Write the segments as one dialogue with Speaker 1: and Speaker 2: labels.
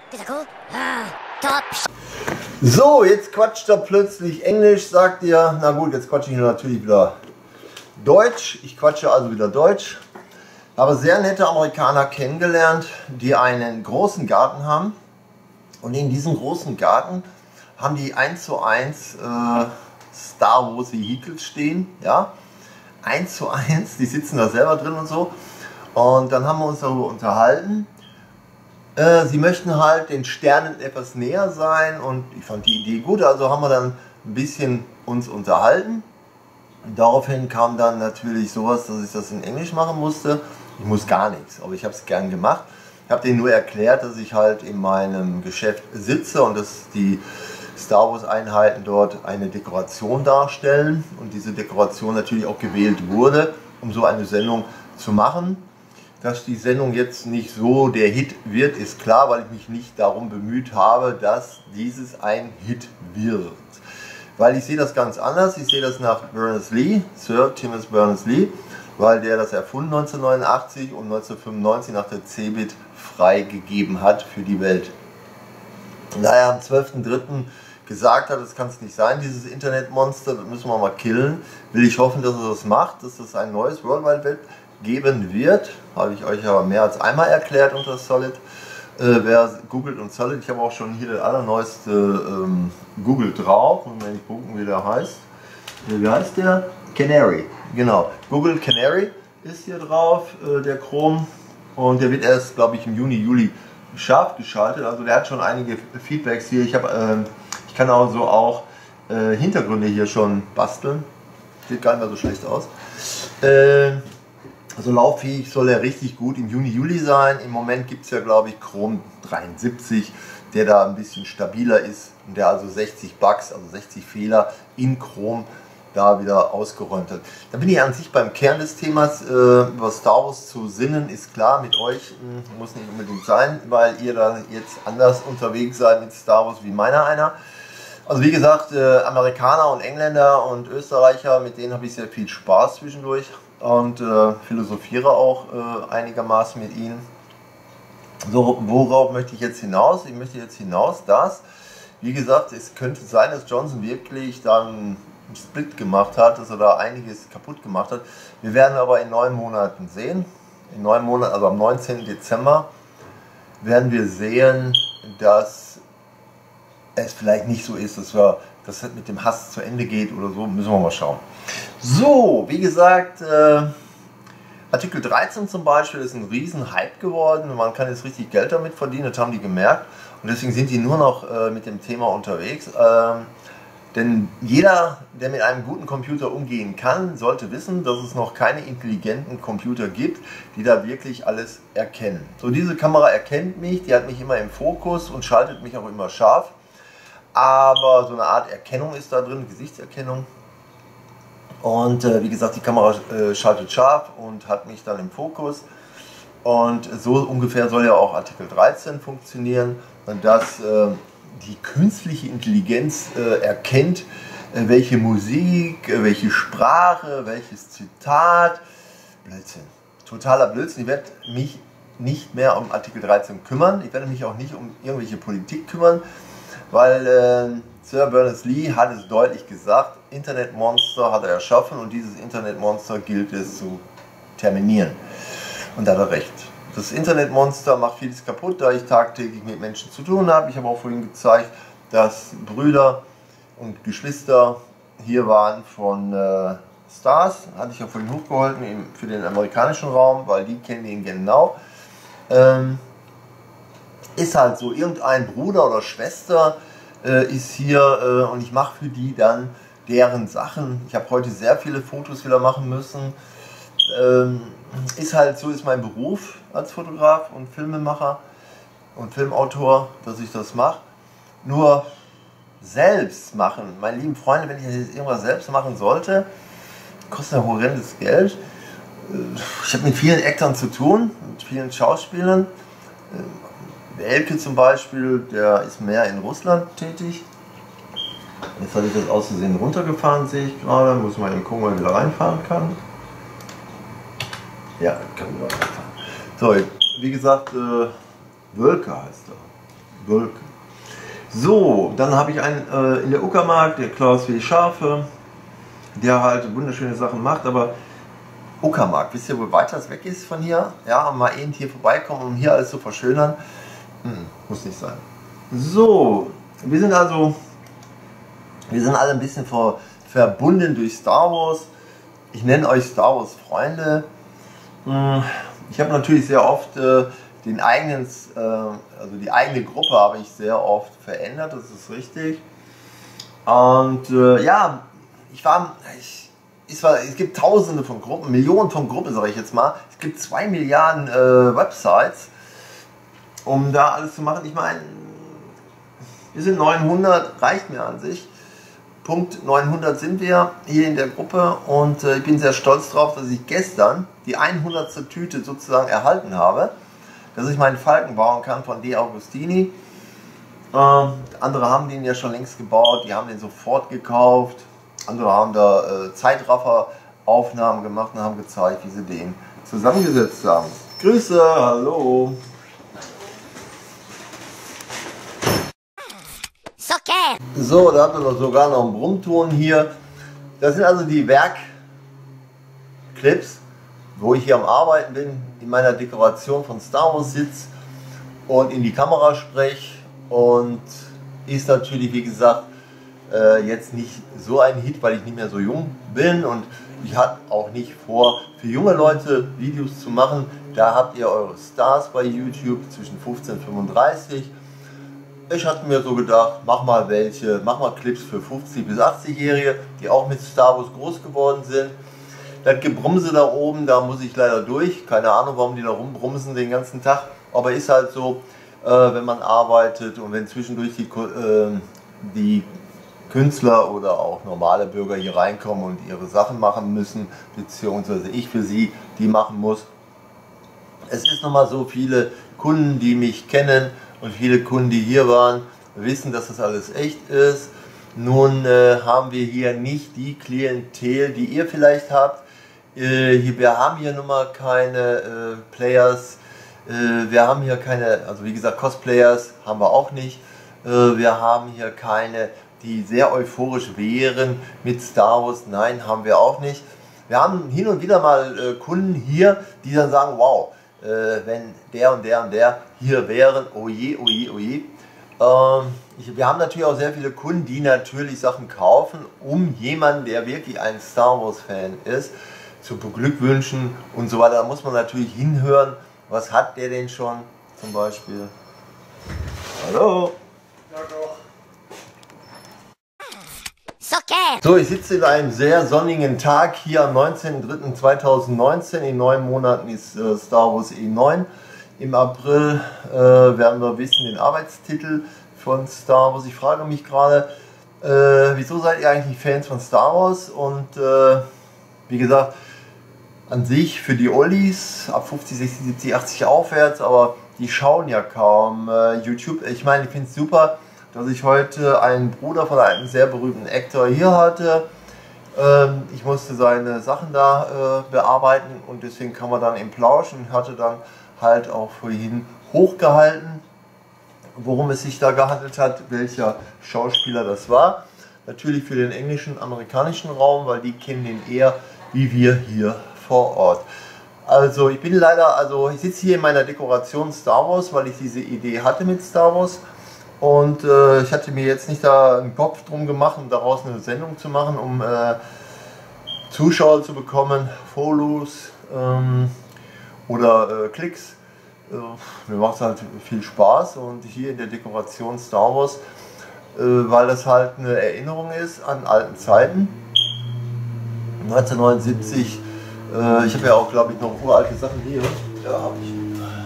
Speaker 1: Is that cool? Top.
Speaker 2: So, jetzt quatscht er plötzlich Englisch, sagt ihr. Na gut, jetzt quatsche ich natürlich wieder Deutsch. Ich quatsche also wieder Deutsch. Habe sehr nette Amerikaner kennengelernt, die einen großen Garten haben. Und in diesem großen Garten haben die 1:1 Star Wars Vehicles stehen. Ja? 1:1, die sitzen da selber drin und so. Und dann haben wir uns darüber unterhalten. Sie möchten halt den Sternen etwas näher sein und ich fand die Idee gut, also haben wir dann ein bisschen uns unterhalten. Und daraufhin kam dann natürlich sowas, dass ich das in Englisch machen musste. Ich muss gar nichts, aber ich habe es gern gemacht. Ich habe denen nur erklärt, dass ich halt in meinem Geschäft sitze und dass die Star Wars Einheiten dort eine Dekoration darstellen und diese Dekoration natürlich auch gewählt wurde, um so eine Sendung zu machen. Dass die Sendung jetzt nicht so der Hit wird, ist klar, weil ich mich nicht darum bemüht habe, dass dieses ein Hit wird. Weil ich sehe das ganz anders, ich sehe das nach Berners-Lee, Sir Timothy Berners-Lee, weil der das erfunden 1989 und 1995 nach der CeBIT freigegeben hat für die Welt. Und da er am 12.03. gesagt hat, das kann es nicht sein, dieses Internetmonster, das müssen wir mal killen, will ich hoffen, dass er das macht, dass das ein neues World Wide Web geben wird, habe ich euch aber mehr als einmal erklärt unter Solid. Wer googelt und Solid, ich habe auch schon hier der allerneueste Google drauf, und wenn ich gucken, wie der heißt. Wie heißt der? Canary, genau. Google Canary ist hier drauf, der Chrome, und der wird erst, glaube ich, im Juni, Juli scharf geschaltet. Also der hat schon einige Feedbacks hier. Ich kann also auch Hintergründe hier schon basteln. Sieht gar nicht mehr so schlecht aus. Also lauffähig soll er richtig gut im Juni, Juli sein. Im Moment gibt es ja, glaube ich, Chrome 73, der da ein bisschen stabiler ist und der also 60 Bugs, also 60 Fehler in Chrome da wieder ausgeräumt hat. Da bin ich an sich beim Kern des Themas. Über Star Wars zu sinnen ist klar, mit euch muss nicht unbedingt sein, weil ihr da jetzt anders unterwegs seid mit Star Wars wie meiner einer. Also wie gesagt, Amerikaner und Engländer und Österreicher, mit denen habe ich sehr viel Spaß zwischendurch. Und philosophiere auch einigermaßen mit ihnen. So, worauf möchte ich jetzt hinaus? Ich möchte jetzt hinaus, dass, wie gesagt, es könnte sein, dass Johnson wirklich dann einen Split gemacht hat, dass er da einiges kaputt gemacht hat. Wir werden aber in 9 Monaten sehen, in 9 Monaten, also am 19. Dezember, werden wir sehen, dass es vielleicht nicht so ist, dass das mit dem Hass zu Ende geht oder so, müssen wir mal schauen. So, wie gesagt, Artikel 13 zum Beispiel ist ein riesen Hype geworden. Man kann jetzt richtig Geld damit verdienen, das haben die gemerkt. Und deswegen sind die nur noch mit dem Thema unterwegs. Denn jeder, der mit einem guten Computer umgehen kann, sollte wissen, dass es noch keine intelligenten Computer gibt, die da wirklich alles erkennen. So, diese Kamera erkennt mich, die hat mich immer im Fokus und schaltet mich auch immer scharf. Aber so eine Art Erkennung ist da drin, Gesichtserkennung. Und wie gesagt, die Kamera schaltet scharf und hat mich dann im Fokus. Und so ungefähr soll ja auch Artikel 13 funktionieren, dass die künstliche Intelligenz erkennt, welche Musik, welche Sprache, welches Zitat. Blödsinn. Totaler Blödsinn. Ich werde mich nicht mehr um Artikel 13 kümmern. Ich werde mich auch nicht um irgendwelche Politik kümmern, weil Sir Berners-Lee hat es deutlich gesagt, Internetmonster hat er erschaffen und dieses Internetmonster gilt es zu terminieren. Und da hat er recht. Das Internetmonster macht vieles kaputt, da ich tagtäglich mit Menschen zu tun habe. Ich habe auch vorhin gezeigt, dass Brüder und Geschwister hier waren von Stars. Hatte ich ja vorhin hochgehalten für den amerikanischen Raum, weil die kennen ihn genau. Ist halt so, irgendein Bruder oder Schwester ist hier und ich mache für die dann deren Sachen. Ich habe heute sehr viele Fotos wieder machen müssen. Ist halt so, ist mein Beruf als Fotograf und Filmemacher und Filmautor, dass ich das mache. Nur selbst machen, meine lieben Freunde, wenn ich jetzt irgendwas selbst machen sollte, kostet ja horrendes Geld. Ich habe mit vielen Actern zu tun, mit vielen Schauspielern. Elke zum Beispiel, der ist mehr in Russland tätig. Jetzt habe ich das aus Versehen runtergefahren, sehe ich gerade. Muss mal eben gucken, ob ich wieder reinfahren kann. Ja, kann wieder reinfahren. So, wie gesagt, Wölke heißt er. Wölk. So, dann habe ich einen in der Uckermark, der Klaus W. Schafe, der halt wunderschöne Sachen macht, aber Uckermark, wisst ihr, wo weiter es weg ist von hier? Ja, mal eben hier vorbeikommen, um hier alles zu verschönern. Muss nicht sein. So, wir sind alle ein bisschen verbunden durch Star Wars. Ich nenne euch Star Wars Freunde. Ich habe natürlich sehr oft den eigenen, also die eigene Gruppe habe ich sehr oft verändert, das ist richtig. Und ja, es gibt tausende von Gruppen, Millionen von Gruppen, sage ich jetzt mal. Es gibt 2 Milliarden Websites, um da alles zu machen. Ich meine, wir sind 900, reicht mir an sich. Punkt 900 sind wir hier in der Gruppe und ich bin sehr stolz darauf, dass ich gestern die 100. Tüte sozusagen erhalten habe, dass ich meinen Falken bauen kann von De Augustini. Andere haben den ja schon längst gebaut, die haben den sofort gekauft. Andere haben da Zeitrafferaufnahmen gemacht und haben gezeigt, wie sie den zusammengesetzt haben. Grüße, hallo!
Speaker 1: Okay.
Speaker 2: So, da habt ihr sogar noch einen Brummton hier. Das sind also die Werkclips, wo ich hier am Arbeiten bin, in meiner Dekoration von Star Wars sitze und in die Kamera spreche. Und ist natürlich, wie gesagt, jetzt nicht so ein Hit, weil ich nicht mehr so jung bin und ich hatte auch nicht vor, für junge Leute Videos zu machen. Da habt ihr eure Stars bei YouTube zwischen 15 und 35. Ich hatte mir so gedacht, mach mal Clips für 50 bis 80-Jährige, die auch mit Star Wars groß geworden sind. Das Gebrumse da oben, da muss ich leider durch. Keine Ahnung, warum die da rumbrumsen den ganzen Tag. Aber ist halt so, wenn man arbeitet und wenn zwischendurch die Künstler oder auch normale Bürger hier reinkommen und ihre Sachen machen müssen, beziehungsweise ich für sie die machen muss. Es ist nochmal so, viele Kunden, die mich kennen und viele Kunden, die hier waren, wissen, dass das alles echt ist. Nun haben wir hier nicht die Klientel, die ihr vielleicht habt. Wir haben hier nun mal keine Players, wir haben hier keine, also wie gesagt, Cosplayers haben wir auch nicht. Wir haben hier keine, die sehr euphorisch wären mit Star Wars. Nein, haben wir auch nicht. Wir haben hin und wieder mal Kunden hier, die dann sagen, wow, wenn der und der und der hier wären, oh je, oh je, oh je. Wir haben natürlich auch sehr viele Kunden, die natürlich Sachen kaufen, um jemanden, der wirklich ein Star Wars Fan ist, zu beglückwünschen und so weiter. Da muss man natürlich hinhören, was hat der denn schon zum Beispiel. Hallo?
Speaker 3: Ja, doch.
Speaker 1: Okay.
Speaker 2: So, ich sitze in einem sehr sonnigen Tag hier am 19.03.2019. In 9 Monaten ist Star Wars E9. Im April werden wir wissen den Arbeitstitel von Star Wars. Ich frage mich gerade, wieso seid ihr eigentlich Fans von Star Wars? Und wie gesagt, an sich für die Oldies ab 50, 60, 70, 80 aufwärts, aber die schauen ja kaum YouTube. Ich meine, ich finde es super, dass ich heute einen Bruder von einem sehr berühmten Actor hier hatte. Ich musste seine Sachen da bearbeiten und deswegen kann man dann eben plauschen und hatte dann halt auch vorhin hochgehalten, worum es sich da gehandelt hat, welcher Schauspieler das war. Natürlich für den englischen, amerikanischen Raum, weil die kennen den eher wie wir hier vor Ort. Also ich bin leider, ich sitze hier in meiner Dekoration Star Wars, weil ich diese Idee hatte mit Star Wars. Und ich hatte mir jetzt nicht da einen Kopf drum gemacht, um daraus eine Sendung zu machen, um Zuschauer zu bekommen, Follows oder Klicks. Mir macht es halt viel Spaß und hier in der Dekoration Star Wars, weil das halt eine Erinnerung ist an alten Zeiten. 1979, ich habe ja auch, glaube ich, noch uralte Sachen hier. Ja, habe ich.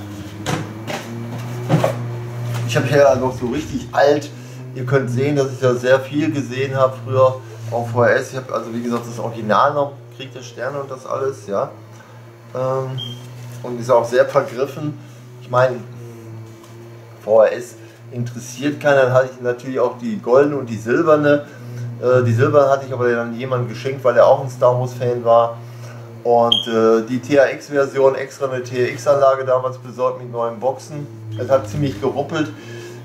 Speaker 2: Ich habe ja noch so richtig alt, ihr könnt sehen, dass ich da sehr viel gesehen habe früher auf VHS. Ich habe also wie gesagt das Original noch, Krieg der Sterne und das alles, ja. Und ist auch sehr vergriffen. Ich meine, VHS interessiert keiner, dann hatte ich natürlich auch die goldene und die silberne. Die silberne hatte ich aber dann jemandem geschenkt, weil er auch ein Star Wars Fan war. Und die THX-Version, extra eine THX-Anlage damals besorgt mit neuen Boxen. Es hat ziemlich geruppelt.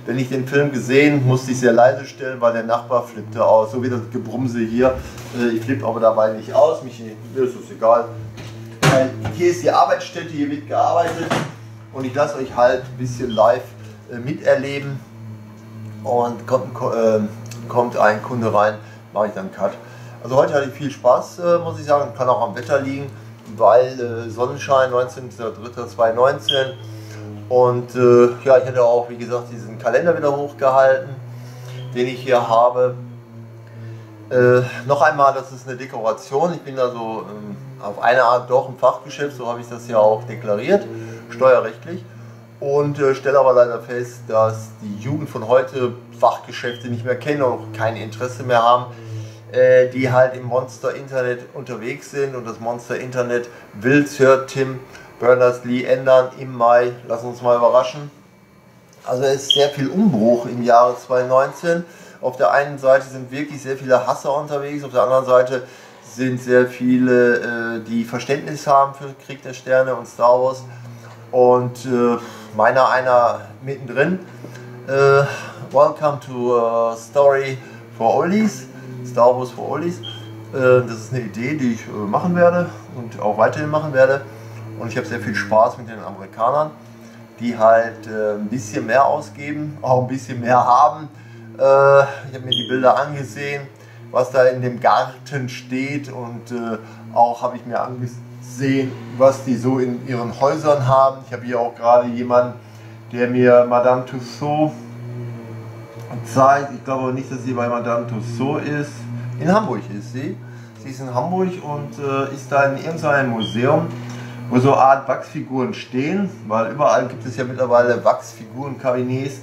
Speaker 2: Wenn ich den Film gesehen, musste ich sehr leise stellen, weil der Nachbar flippte aus. So wie das Gebrumse hier. Ich flippe aber dabei nicht aus. Mir ist es egal. Hier ist die Arbeitsstätte, hier wird gearbeitet. Und ich lasse euch halt ein bisschen live miterleben. Und kommt ein Kunde rein, mache ich dann einen Cut. Also heute hatte ich viel Spaß, muss ich sagen. Kann auch am Wetter liegen, weil Sonnenschein, 19.03.2019. Und ja, ich hätte auch, wie gesagt, diesen Kalender wieder hochgehalten, den ich hier habe. Noch einmal, das ist eine Dekoration. Ich bin also auf eine Art doch ein Fachgeschäft, so habe ich das ja auch deklariert, steuerrechtlich. Und stelle aber leider fest, dass die Jugend von heute Fachgeschäfte nicht mehr kennen und auch kein Interesse mehr haben, die halt im Monster-Internet unterwegs sind. Und das Monster-Internet will Sir Tim Berners-Lee ändern im Mai. Lass uns mal überraschen. Also es ist sehr viel Umbruch im Jahre 2019. Auf der einen Seite sind wirklich sehr viele Hasser unterwegs, auf der anderen Seite sind sehr viele, die Verständnis haben für Krieg der Sterne und Star Wars. Und meiner einer mittendrin. Welcome to Story for Oldies, Star Wars for Oldies. Das ist eine Idee, die ich machen werde und auch weiterhin machen werde. Und ich habe sehr viel Spaß mit den Amerikanern, die halt ein bisschen mehr ausgeben, auch ein bisschen mehr haben. Ich habe mir die Bilder angesehen, was da in dem Garten steht, und auch habe ich mir angesehen, was die so in ihren Häusern haben. Ich habe hier auch gerade jemanden, der mir Madame Tussauds zeigt. Ich glaube nicht, dass sie bei Madame Tussauds ist. In Hamburg ist sie. Sie ist in Hamburg und ist da in irgendeinem Museum, wo so eine Art Wachsfiguren stehen, weil überall gibt es ja mittlerweile Wachsfigurenkabinetts.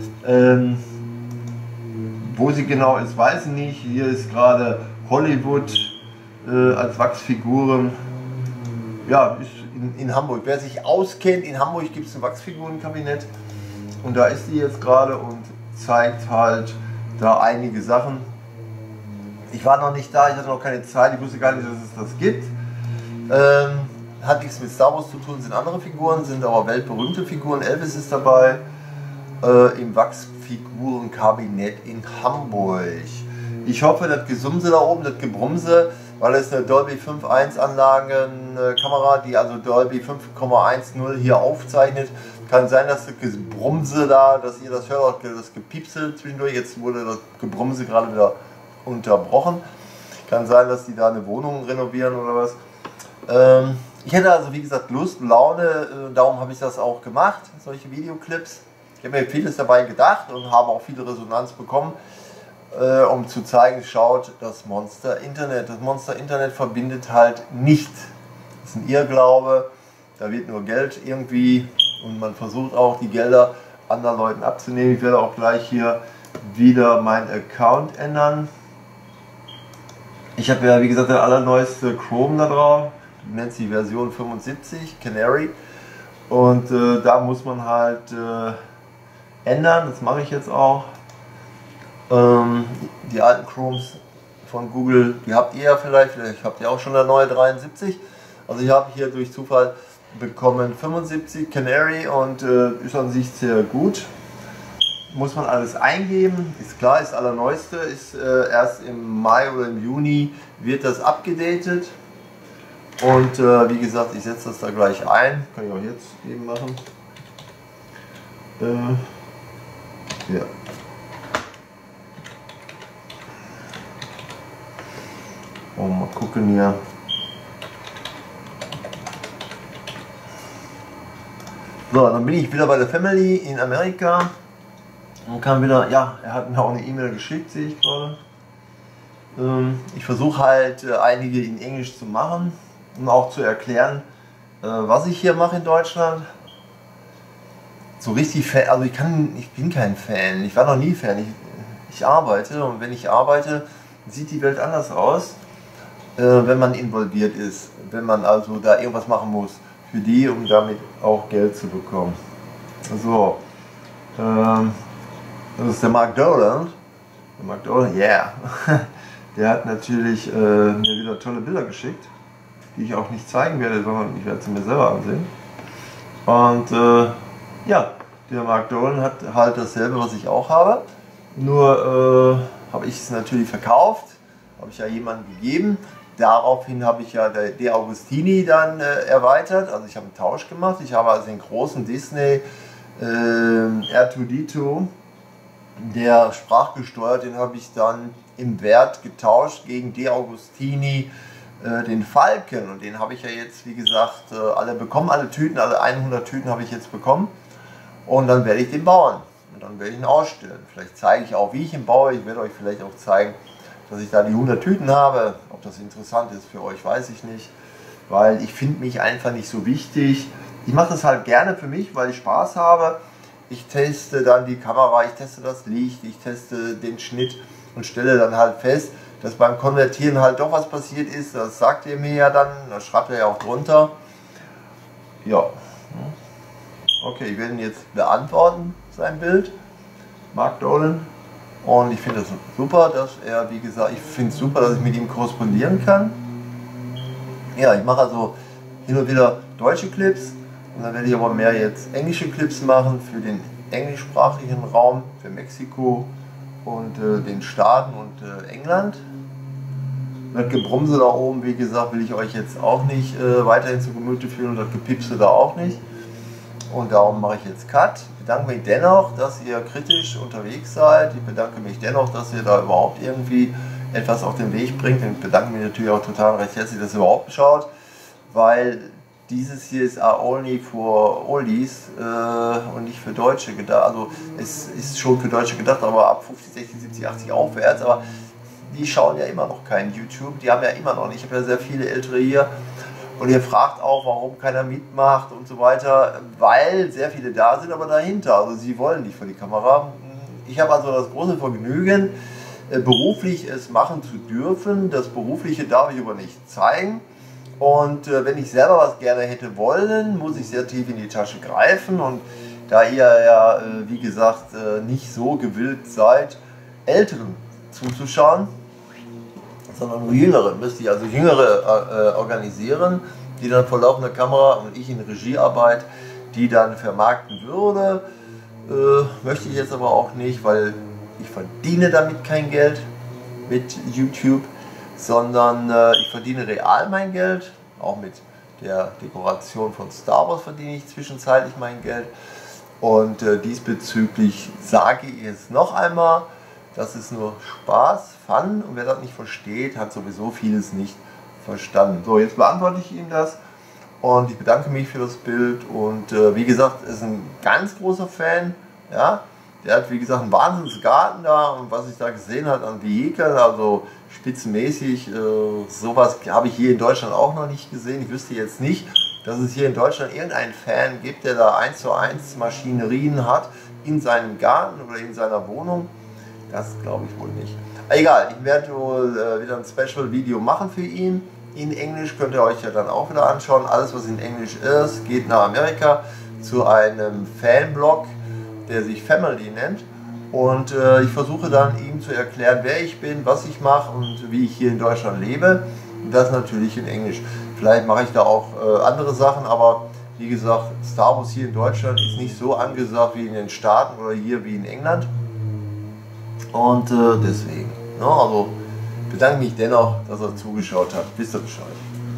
Speaker 2: Wo sie genau ist, weiß ich nicht. Hier ist gerade Hollywood als Wachsfiguren. Ja, ist in Hamburg. Wer sich auskennt, in Hamburg gibt es ein Wachsfigurenkabinett. Und da ist sie jetzt gerade und zeigt halt da einige Sachen. Ich war noch nicht da, ich hatte noch keine Zeit, ich wusste gar nicht, dass es das gibt. Hat nichts mit Star Wars zu tun, sind andere Figuren, sind aber weltberühmte Figuren. Elvis ist dabei im Wachsfigurenkabinett in Hamburg. Ich hoffe, das Gesumse da oben, das Gebrumse, weil es eine Dolby 5.1 Anlagenkamera, die also Dolby 5,10 hier aufzeichnet. Kann sein, dass das Gebrumse da, dass ihr das hört, auch das Gepiepsel zwischendurch. Jetzt wurde das Gebrumse gerade wieder unterbrochen. Kann sein, dass die da eine Wohnung renovieren oder was. Ich hätte also, wie gesagt, Lust und Laune, darum habe ich das auch gemacht, solche Videoclips. Ich habe mir vieles dabei gedacht und habe auch viele Resonanz bekommen, um zu zeigen, schaut, das Monster Internet. Das Monster Internet verbindet halt nicht. Das ist ein Irrglaube, da wird nur Geld irgendwie, und man versucht auch, die Gelder anderen Leuten abzunehmen. Ich werde auch gleich hier wieder meinen Account ändern. Ich habe ja, wie gesagt, der allerneueste Chrome da drauf, nennt sich Version 75, Canary. Und da muss man halt ändern, das mache ich jetzt auch. Die alten Chromes von Google, die habt ihr ja vielleicht habt ihr auch schon der neue 73. Also ich habe hier durch Zufall bekommen 75 Canary und ist an sich sehr gut. Muss man alles eingeben, ist klar, ist allerneueste, ist erst im Mai oder im Juni wird das abgedatet. Und wie gesagt, ich setze das da gleich ein, kann ich auch jetzt eben machen. Ja. Und mal gucken hier. So, dann bin ich wieder bei der Family in Amerika und kann wieder, ja, er hat mir auch eine E-Mail geschickt, sehe ich gerade. Ich versuche halt einige in Englisch zu machen, um auch zu erklären, was ich hier mache in Deutschland. So richtig Fan, also ich bin kein Fan, ich war noch nie Fan, ich arbeite, und wenn ich arbeite, sieht die Welt anders aus, wenn man involviert ist, wenn man also da irgendwas machen muss für die, um damit auch Geld zu bekommen. So, das ist der Mark Dolan, yeah, der hat natürlich mir wieder tolle Bilder geschickt, die ich auch nicht zeigen werde, sondern ich werde sie mir selber ansehen. Und ja, Der Mark Dolan hat halt dasselbe, was ich auch habe. Nur habe ich es natürlich verkauft, habe ich ja jemandem gegeben. Daraufhin habe ich ja der De Agostini dann erweitert. Also ich habe einen Tausch gemacht. Ich habe also den großen Disney R2D2, der sprachgesteuert, den habe ich dann im Wert getauscht gegen De Agostini, den Falken. Und den habe ich ja jetzt, wie gesagt, alle bekommen, alle Tüten, alle 100 Tüten habe ich jetzt bekommen. Und dann werde ich den bauen und dann werde ich ihn ausstellen. Vielleicht zeige ich auch, wie ich ihn baue. Ich werde euch vielleicht auch zeigen, dass ich da die 100 Tüten habe. Ob das interessant ist für euch, weiß ich nicht. Weil ich finde mich einfach nicht so wichtig. Ich mache das halt gerne für mich, weil ich Spaß habe. Ich teste dann die Kamera, ich teste das Licht, ich teste den Schnitt und stelle dann halt fest, dass beim Konvertieren halt doch was passiert ist. Das sagt ihr mir ja dann, das schreibt er ja auch drunter. Ja. Okay, ich werde ihn jetzt beantworten, sein Bild, Mark Dolan. Und ich finde das super, dass er, wie gesagt, ich finde es super, dass ich mit ihm korrespondieren kann. Ja, ich mache also hin und wieder deutsche Clips und dann werde ich aber mehr jetzt englische Clips machen für den englischsprachigen Raum, für Mexiko und den Staaten und England. Das Gebrumse da oben, wie gesagt, will ich euch jetzt auch nicht weiterhin zu Gemüte führen und das Gepipse da auch nicht. Und darum mache ich jetzt Cut. Ich bedanke mich dennoch, dass ihr kritisch unterwegs seid. Ich bedanke mich dennoch, dass ihr da überhaupt irgendwie etwas auf den Weg bringt. Und ich bedanke mich natürlich auch total recht herzlich, dass ihr überhaupt schaut, weil dieses hier ist only for Oldies und nicht für Deutsche gedacht. Also es ist schon für Deutsche gedacht, aber ab 50, 60, 70, 80 aufwärts. Aber die schauen ja immer noch kein YouTube. Die haben ja immer noch nicht. Ich habe ja sehr viele Ältere hier. Und ihr fragt auch, warum keiner mitmacht und so weiter, weil sehr viele da sind, aber dahinter. Also sie wollen nicht vor die Kamera. Ich habe also das große Vergnügen, beruflich es machen zu dürfen. Das Berufliche darf ich aber nicht zeigen. Und wenn ich selber was gerne hätte wollen, muss ich sehr tief in die Tasche greifen. Und da ihr ja, wie gesagt, nicht so gewillt seid, Älteren zuzuschauen, sondern nur Jüngere, müsste ich also Jüngere organisieren, die dann vor laufender Kamera und ich in Regiearbeit, die dann vermarkten würde. Möchte ich jetzt aber auch nicht, weil ich verdiene damit kein Geld mit YouTube, sondern ich verdiene real mein Geld, auch mit der Dekoration von Star Wars verdiene ich zwischenzeitlich mein Geld. Und diesbezüglich sage ich es noch einmal, das ist nur Spaß, Fun, und wer das nicht versteht, hat sowieso vieles nicht verstanden. So, jetzt beantworte ich ihm das und ich bedanke mich für das Bild und wie gesagt, ist ein ganz großer Fan, ja, der hat wie gesagt einen Wahnsinnsgarten da und was ich da gesehen habe an Vehikeln, also spitzenmäßig, sowas habe ich hier in Deutschland auch noch nicht gesehen. Ich wüsste jetzt nicht, dass es hier in Deutschland irgendeinen Fan gibt, der da 1:1 Maschinerien hat in seinem Garten oder in seiner Wohnung. Das glaube ich wohl nicht. Egal, ich werde wohl wieder ein Special-Video machen für ihn. In Englisch könnt ihr euch ja dann auch wieder anschauen. Alles, was in Englisch ist, geht nach Amerika zu einem Fanblog, der sich Family nennt. Und ich versuche dann ihm zu erklären, wer ich bin, was ich mache und wie ich hier in Deutschland lebe. Und das natürlich in Englisch. Vielleicht mache ich da auch andere Sachen, aber wie gesagt, Star Wars hier in Deutschland ist nicht so angesagt wie in den Staaten oder hier wie in England. Und deswegen, ja, also bedanke mich dennoch, dass er zugeschaut hat. Wisst ihr Bescheid.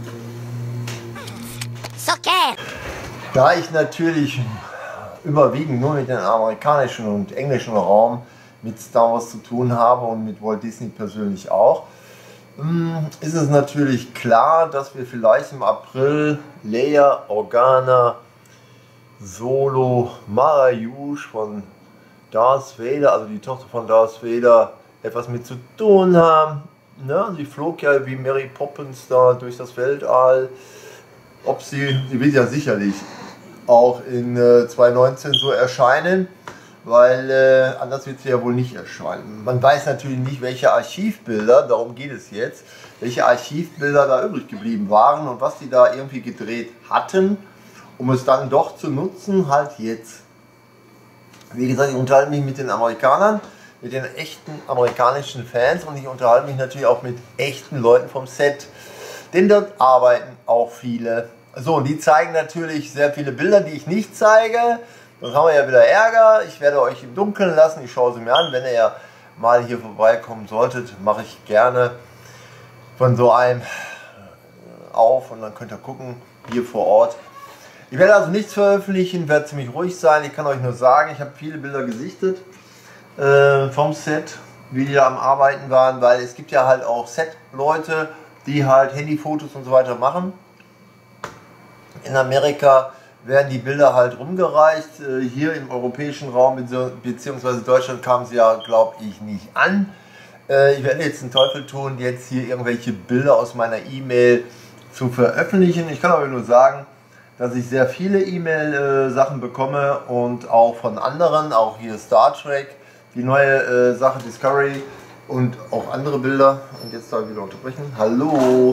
Speaker 1: Soccer.
Speaker 2: Da ich natürlich überwiegend nur mit dem amerikanischen und englischen Raum mit Star Wars zu tun habe und mit Walt Disney persönlich auch, ist es natürlich klar, dass wir vielleicht im April Leia Organa Solo Mara Joosh von Darth Vader, also die Tochter von Darth Vader, etwas mit zu tun haben. Ne? Sie flog ja wie Mary Poppins da durch das Weltall. Ob sie wird ja sicherlich auch in 2019 so erscheinen, weil anders wird sie ja wohl nicht erscheinen. Man weiß natürlich nicht, welche Archivbilder, darum geht es jetzt, welche Archivbilder da übrig geblieben waren und was die da irgendwie gedreht hatten, um es dann doch zu nutzen, halt jetzt. Wie gesagt, ich unterhalte mich mit den Amerikanern, mit den echten amerikanischen Fans und ich unterhalte mich natürlich auch mit echten Leuten vom Set, denn dort arbeiten auch viele. So, und die zeigen natürlich sehr viele Bilder, die ich nicht zeige. Sonst haben wir ja wieder Ärger. Ich werde euch im Dunkeln lassen. Ich schaue sie mir an. Wenn ihr ja mal hier vorbeikommen solltet, mache ich gerne von so einem auf und dann könnt ihr gucken, hier vor Ort. Ich werde also nichts veröffentlichen, werde ziemlich ruhig sein. Ich kann euch nur sagen, ich habe viele Bilder gesichtet vom Set, wie die da am Arbeiten waren, weil es gibt ja halt auch Set-Leute, die halt Handyfotos und so weiter machen. In Amerika werden die Bilder halt rumgereicht. Hier im europäischen Raum bzw. Deutschland kamen sie ja, glaube ich, nicht an. Ich werde jetzt den Teufel tun, jetzt hier irgendwelche Bilder aus meiner E-Mail zu veröffentlichen. Ich kann aber nur sagen, dass ich sehr viele E-Mail-Sachen bekomme und auch von anderen, auch hier Star Trek, die neue Sache Discovery und auch andere Bilder. Und jetzt soll ich wieder unterbrechen. Hallo!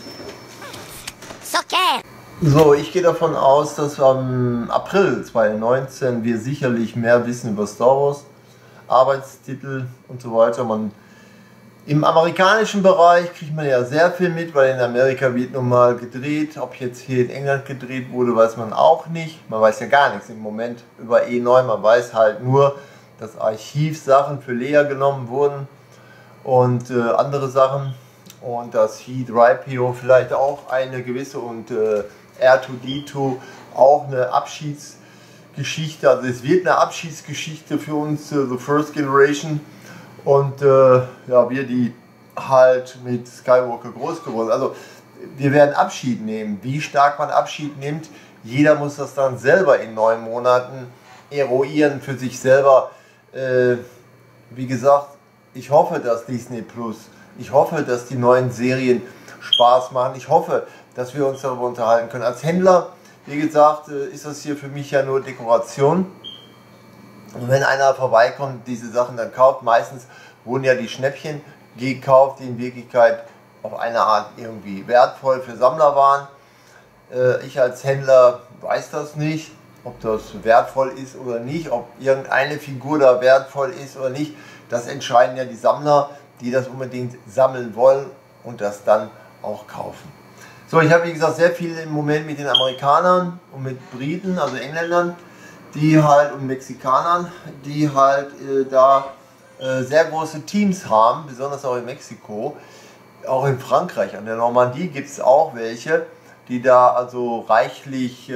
Speaker 1: Soccer!
Speaker 2: So, ich gehe davon aus, dass am April 2019 wir sicherlich mehr wissen über Star Wars, Arbeitstitel und so weiter. Im amerikanischen Bereich kriegt man ja sehr viel mit, weil in Amerika wird nun mal gedreht. Ob jetzt hier in England gedreht wurde, weiß man auch nicht. Man weiß ja gar nichts im Moment über E9. Man weiß halt nur, dass Archivsachen für Leia genommen wurden und andere Sachen. Und dass C-3PO vielleicht auch eine gewisse und R2-D2 auch eine Abschiedsgeschichte, also es wird eine Abschiedsgeschichte für uns, The First Generation. Und ja, wir die halt mit Skywalker groß geworden. Also wir werden Abschied nehmen. Wie stark man Abschied nimmt, jeder muss das dann selber in 9 Monaten eruieren für sich selber. Wie gesagt, ich hoffe, dass Disney Plus, ich hoffe, dass die neuen Serien Spaß machen. Ich hoffe, dass wir uns darüber unterhalten können. Als Händler, wie gesagt, ist das hier für mich ja nur Dekoration. Und wenn einer vorbeikommt, diese Sachen dann kauft, meistens wurden ja die Schnäppchen gekauft, die in Wirklichkeit auf eine Art irgendwie wertvoll für Sammler waren. Ich als Händler weiß das nicht, ob das wertvoll ist oder nicht, ob irgendeine Figur da wertvoll ist oder nicht. Das entscheiden ja die Sammler, die das unbedingt sammeln wollen und das dann auch kaufen. So, ich habe wie gesagt sehr viel im Moment mit den Amerikanern und mit Briten, also Engländern, die halt und Mexikanern, die halt da sehr große Teams haben, besonders auch in Mexiko, auch in Frankreich, an der Normandie gibt es auch welche, die da also reichlich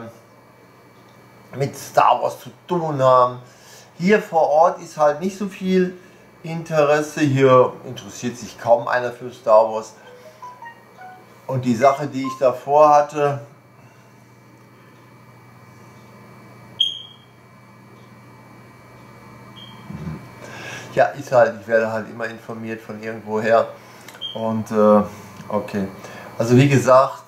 Speaker 2: mit Star Wars zu tun haben. Hier vor Ort ist halt nicht so viel Interesse, hier interessiert sich kaum einer für Star Wars. Und die Sache, die ich davor hatte, ja, ist halt, ich werde halt immer informiert von irgendwoher. Und okay. Also wie gesagt,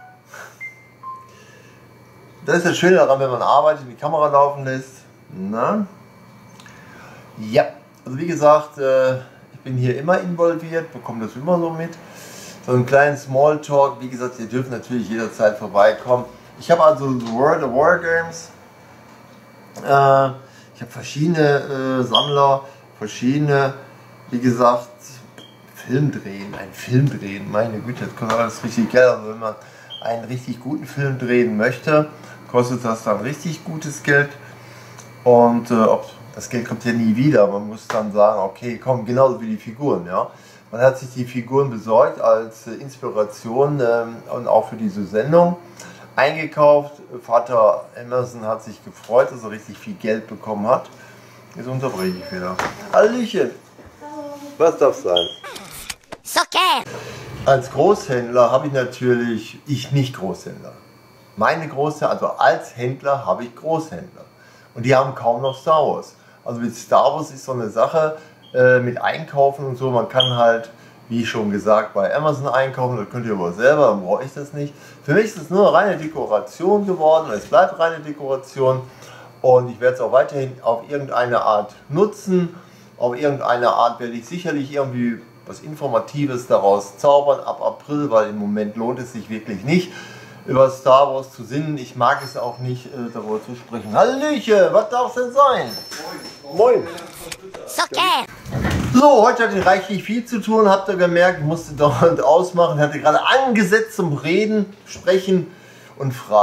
Speaker 2: das ist das Schöne daran, wenn man arbeitet, die Kamera laufen lässt. Na? Ja, also wie gesagt, ich bin hier immer involviert, bekomme das immer so mit. So einen kleinen Smalltalk, wie gesagt, ihr dürft natürlich jederzeit vorbeikommen. Ich habe also The World of Wargames. Ich habe verschiedene Sammler, verschiedene, wie gesagt, ein Film drehen, meine Güte, das kostet alles richtig Geld. Also wenn man einen richtig guten Film drehen möchte, kostet das dann richtig gutes Geld. Und das Geld kommt ja nie wieder. Man muss dann sagen, okay, komm, genauso wie die Figuren, ja. Man hat sich die Figuren besorgt als Inspiration und auch für diese Sendung eingekauft. Vater Emerson hat sich gefreut, dass er richtig viel Geld bekommen hat. Jetzt unterbreche ich wieder. Hallöchen! Was darf sein?
Speaker 1: Soccer!
Speaker 2: Als Großhändler habe ich natürlich, nicht Großhändler. Meine Großhändler, also als Händler habe ich Großhändler. Und die haben kaum noch Star Wars. Also mit Star Wars ist so eine Sache mit Einkaufen und so. Man kann halt, wie schon gesagt, bei Amazon einkaufen. Das könnt ihr aber selber, dann brauche ich das nicht. Für mich ist es nur reine Dekoration geworden. Es bleibt reine Dekoration. Und ich werde es auch weiterhin auf irgendeine Art nutzen. Auf irgendeine Art werde ich sicherlich irgendwie was Informatives daraus zaubern ab April, weil im Moment lohnt es sich wirklich nicht, über Star Wars zu sinnen. Ich mag es auch nicht, darüber zu sprechen. Hallöchen, was darf es denn sein? Moin.
Speaker 1: Soccer!
Speaker 2: So, heute hatte ich reichlich viel zu tun, habt ihr gemerkt, ich musste dauernd ausmachen, hatte gerade angesetzt zum Reden, Sprechen und Fragen.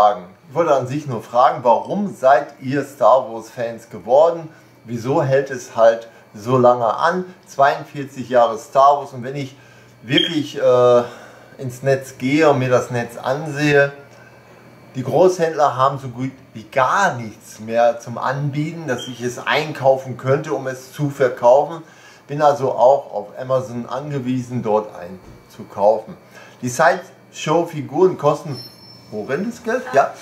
Speaker 2: Ich wollte an sich nur fragen, warum seid ihr Star Wars Fans geworden? Wieso hält es halt so lange an? 42 Jahre Star Wars, und wenn ich wirklich ins Netz gehe und mir das Netz ansehe, die Großhändler haben so gut wie gar nichts mehr zum Anbieten, dass ich es einkaufen könnte, um es zu verkaufen. Bin also auch auf Amazon angewiesen, dort einzukaufen. Die Sideshow-Figuren kosten horrendes Geld? Ja.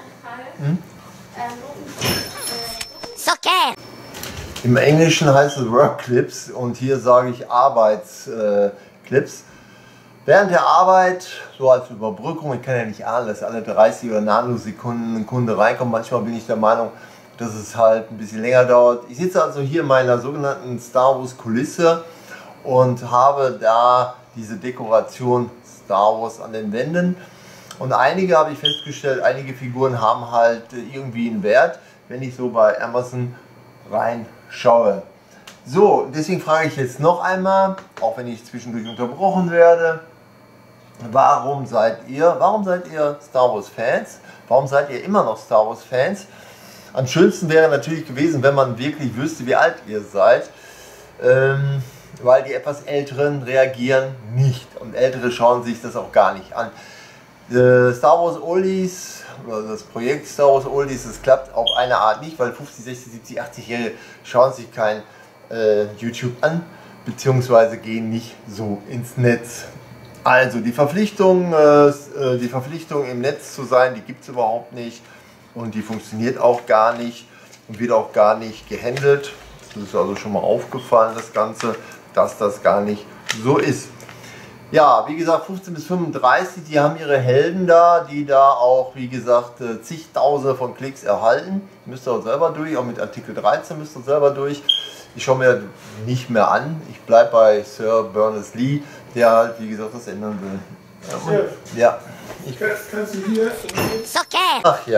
Speaker 1: Soccer.
Speaker 2: Im Englischen heißt es Work Clips und hier sage ich Arbeitsclips. Während der Arbeit, so als Überbrückung, ich kann ja nicht ahnen, dass alle 30 oder Nanosekunden ein Kunde reinkommt. Manchmal bin ich der Meinung, dass es halt ein bisschen länger dauert. Ich sitze also hier in meiner sogenannten Star Wars Kulisse und habe da diese Dekoration Star Wars an den Wänden. Und einige, habe ich festgestellt, einige Figuren haben halt irgendwie einen Wert, wenn ich so bei Amazon reinschaue. So, deswegen frage ich jetzt noch einmal, auch wenn ich zwischendurch unterbrochen werde, warum seid ihr Star Wars Fans? Warum seid ihr immer noch Star Wars Fans? Am schönsten wäre natürlich gewesen, wenn man wirklich wüsste, wie alt ihr seid, weil die etwas Älteren reagieren nicht und Ältere schauen sich das auch gar nicht an. Star Wars Oldies, oder das Projekt Star Wars Oldies, das klappt auf eine Art nicht, weil 50, 60, 70, 80-Jährige schauen sich kein YouTube an, beziehungsweise gehen nicht so ins Netz. Also die Verpflichtung im Netz zu sein, die gibt es überhaupt nicht und die funktioniert auch gar nicht und wird auch gar nicht gehandelt. Das ist also schon mal aufgefallen, das Ganze, dass das gar nicht so ist. Ja, wie gesagt, 15 bis 35, die haben ihre Helden da, die da auch, wie gesagt, zigtausende von Klicks erhalten. Müsst ihr auch selber durch, auch mit Artikel 13 müsst ihr selber durch. Ich schaue mir nicht mehr an, ich bleibe bei Sir Berners-Lee, der halt, wie gesagt, das ändern will. Ja.
Speaker 3: Kannst du hier?
Speaker 1: Soccer.
Speaker 2: Ach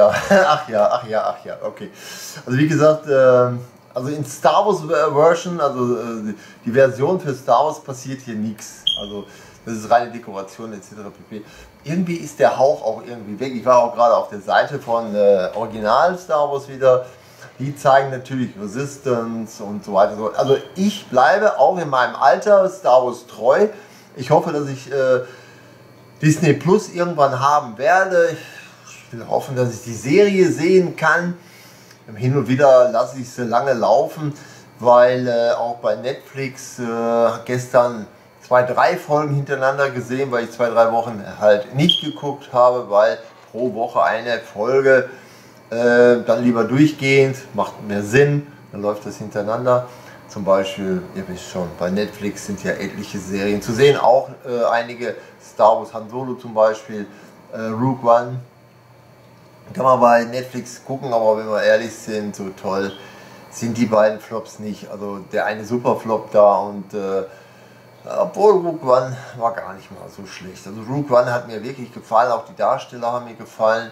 Speaker 2: ja, okay. Also wie gesagt, also in Star Wars Version, also die Version für Star Wars passiert hier nichts. Also das ist reine Dekoration etc. pp. Irgendwie ist der Hauch auch irgendwie weg. Ich war auch gerade auf der Seite von Original Star Wars wieder. Die zeigen natürlich Resistance und so weiter. Also ich bleibe auch in meinem Alter Star Wars treu. Ich hoffe, dass ich Disney Plus irgendwann haben werde. Ich will hoffen, dass ich die Serie sehen kann. Hin und wieder lasse ich sie lange laufen, weil auch bei Netflix gestern 2, 3 Folgen hintereinander gesehen, weil ich 2, 3 Wochen halt nicht geguckt habe, weil pro Woche eine Folge, dann lieber durchgehend, macht mehr Sinn, dann läuft das hintereinander. Zum Beispiel, ihr wisst schon, bei Netflix sind ja etliche Serien zu sehen, auch einige Star Wars, Han Solo zum Beispiel, Rogue One. Kann man bei Netflix gucken, aber wenn wir ehrlich sind, so toll sind die beiden Flops nicht. Also der eine super Flop da und obwohl Rogue One war gar nicht mal so schlecht. Also Rogue One hat mir wirklich gefallen, auch die Darsteller haben mir gefallen.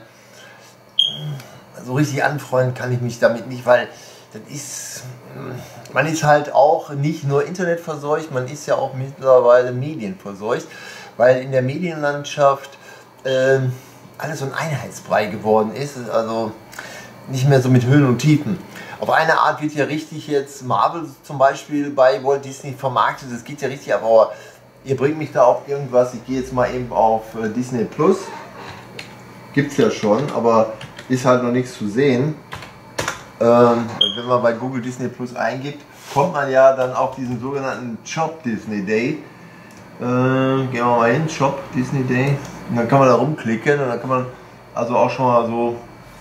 Speaker 2: So richtig anfreunden kann ich mich damit nicht, weil das ist, man ist halt auch nicht nur internetverseucht, man ist ja auch mittlerweile medienverseucht, weil in der Medienlandschaft alles so ein Einheitsbrei geworden ist, also nicht mehr so mit Höhen und Tiefen. Auf eine Art wird ja richtig jetzt Marvel zum Beispiel bei Walt Disney vermarktet, das geht ja richtig ab, aber ihr bringt mich da auf irgendwas, ich gehe jetzt mal eben auf Disney Plus, gibt es ja schon, aber ist halt noch nichts zu sehen. Wenn man bei Google Disney Plus eingibt, kommt man ja dann auf diesen sogenannten Shop Disney Day. Gehen wir mal hin, Shop Disney Day. Und dann kann man da rumklicken und dann kann man also auch schon mal so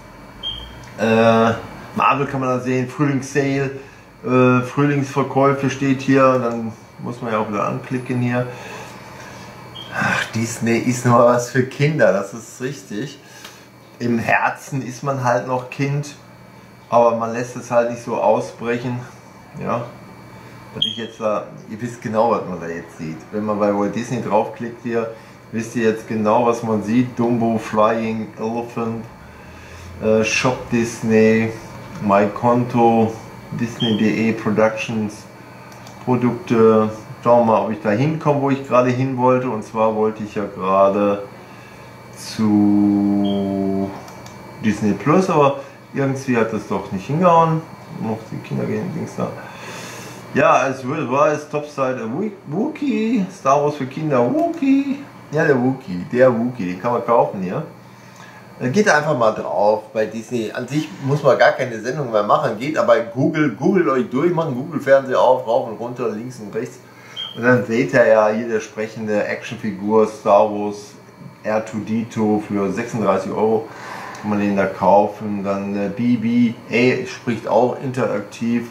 Speaker 2: Marvel kann man da sehen, Frühlingssale, Frühlingsverkäufe steht hier und dann muss man ja auch wieder anklicken hier. Ach, Disney ist nur was für Kinder, das ist richtig. Im Herzen ist man halt noch Kind, aber man lässt es halt nicht so ausbrechen. Ja, was ich jetzt da, ihr wisst genau, was man da jetzt sieht. Wenn man bei Walt Disney draufklickt hier, wisst ihr jetzt genau, was man sieht. Dumbo, Flying Elephant, Shop Disney, My Konto, Disney.de Productions, Produkte. Schauen wir mal, ob ich da hinkomme, wo ich gerade hin wollte. Und zwar wollte ich ja gerade zu Disney Plus, aber irgendwie hat das doch nicht hingehauen. Noch die Kinder gehen Dings da. Ja, es war es Topside Wookie, Star Wars für Kinder, Wookie. Ja, der Wookie, den kann man kaufen hier. Dann geht einfach mal drauf bei Disney. An sich muss man gar keine Sendung mehr machen, geht aber googelt euch durch, machen Google-Fernseher auf, rauf und runter, links und rechts. Und dann seht ihr ja hier der sprechende Actionfigur Star Wars R2D2 für 36 Euro. Kann man den da kaufen. Dann BB-8 spricht auch interaktiv.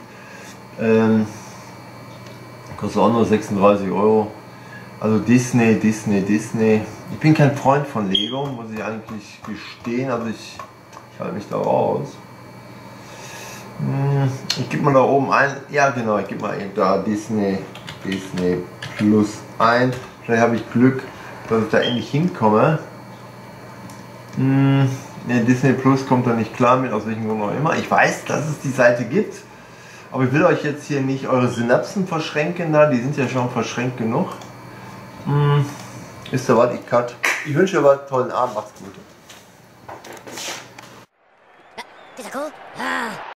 Speaker 2: Kostet auch nur 36 Euro. Also Disney. Ich bin kein Freund von Lego, muss ich eigentlich gestehen. Also ich halte mich da raus. Ich gebe mal da oben ein. Ja genau, ich gebe mal eben da Disney Plus ein. Vielleicht habe ich Glück, dass ich da endlich hinkomme. Ne, Disney Plus kommt da nicht klar mit, aus welchem Grund auch immer. Ich weiß, dass es die Seite gibt. Aber ich will euch jetzt hier nicht eure Synapsen verschränken, da, die sind ja schon verschränkt genug. Wisst ihr was, ich cut. Ich wünsche euch einen tollen Abend, macht's gut.
Speaker 1: Ist er cool? Ah.